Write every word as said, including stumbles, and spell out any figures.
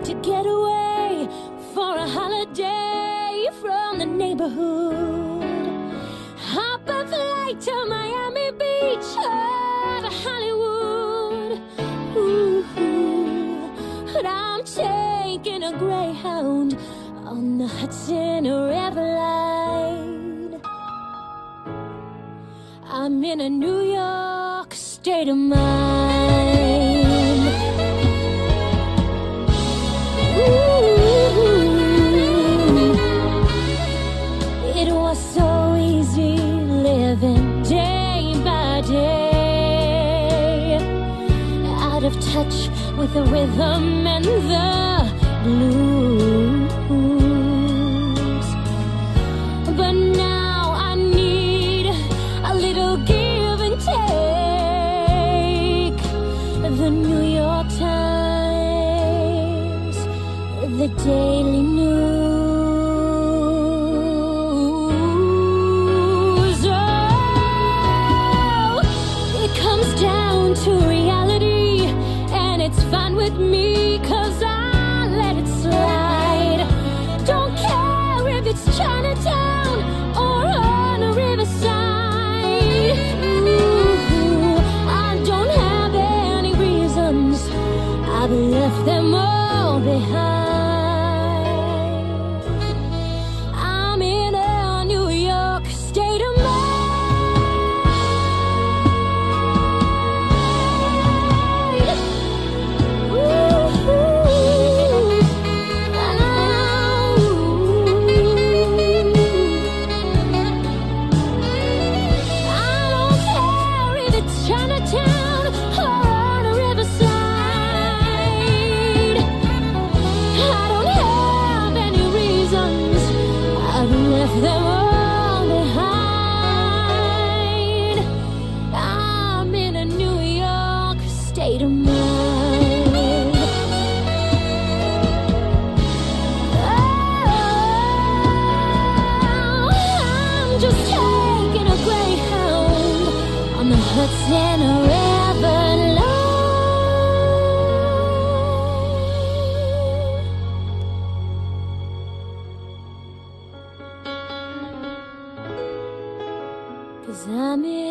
to get away for a holiday from the neighborhood. Hop a flight to Miami Beach or to Hollywood. Ooh, but I'm taking a Greyhound on the Hudson River line. I'm in a New York state of mind. Ooh, it was so easy living day by day, out of touch with the rhythm and the blues. But now I need a little give and take. The New York Times, the Daily News. Oh, it comes down to reality, and it's fine with me, 'cause I let it slide. Don't care if it's Chinatown or on a riverside. Ooh, I don't have any reasons, I've left them all behind. I'm in a New York state of mind. Chinatown or on a riverside, I don't have any reasons, I've left them all behind. I'm in a New York state of mind. Oh, I'm just taking a Greyhound on the Hudson River line. Cause I'm in